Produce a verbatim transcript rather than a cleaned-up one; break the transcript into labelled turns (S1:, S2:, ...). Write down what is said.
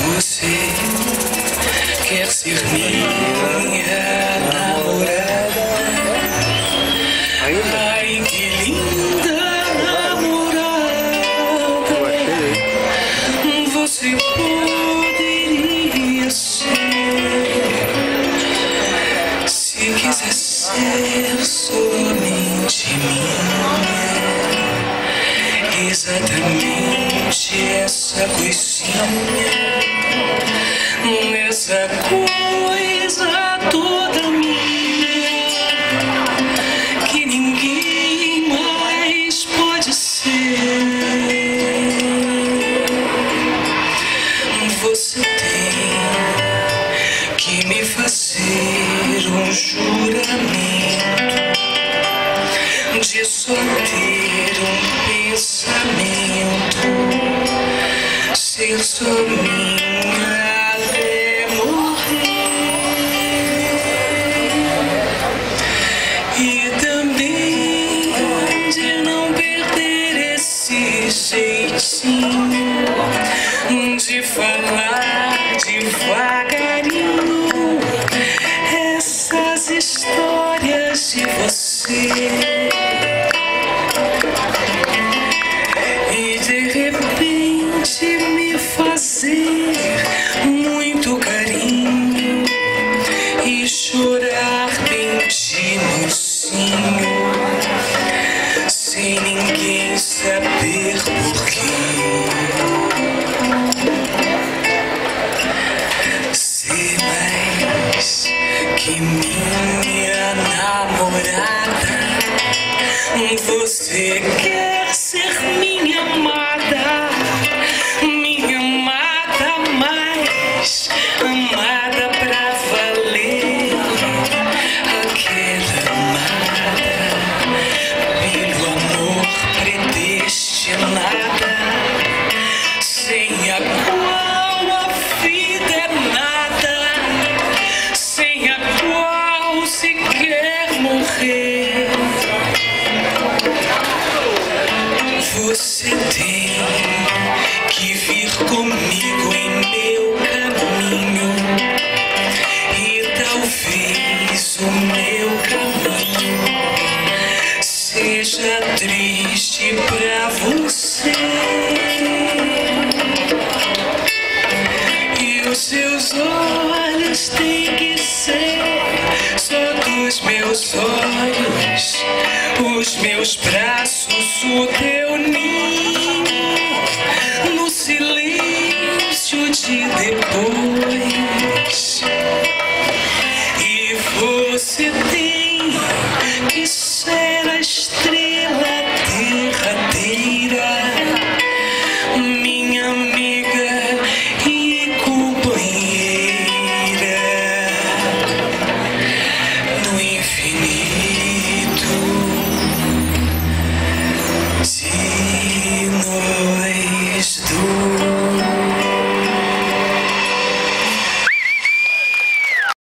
S1: Você quer ser minha namorada? Ai, que linda namorada você poderia ser, se quiser ser somente minha. Exatamente essa coisinha, essa coisa toda minha, que ninguém mais pode ser. Você tem que me fazer um juramento de só ter um pensamento, ser só minha até morrer. E também de não perder esse jeitinho de falar devagarinho essas histórias de você. E de repente me fazer muito carinho e chorar bem de mocinho, sem ninguém saber porquê. Sei mais que minha namorada, você quer ser minha amada, minha amada mais amada pra valer, aquela amada pelo amor predestinada, sem a qual a vida é nada, sem a qual se quer morrer. Você tem que vir comigo em meu caminho, e talvez o meu caminho seja triste pra você. E os seus olhos têm que ser só dos meus olhos, os meus braços, o teu ninho, no silêncio de depois. E você tem que ser a estrela